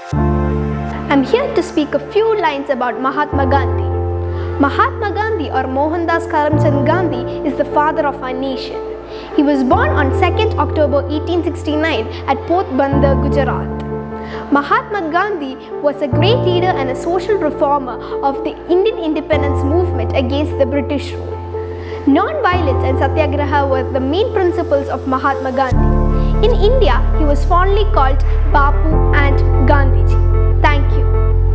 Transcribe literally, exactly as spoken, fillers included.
I'm here to speak a few lines about Mahatma Gandhi. Mahatma Gandhi or Mohandas Karamchand Gandhi is the father of our nation. He was born on second October eighteen sixty-nine at Porbandar, Gujarat. Mahatma Gandhi was a great leader and a social reformer of the Indian independence movement against the British rule. Non-violence and satyagraha were the main principles of Mahatma Gandhi. In India, he was fondly called Bapu and Gandhiji. Thank you.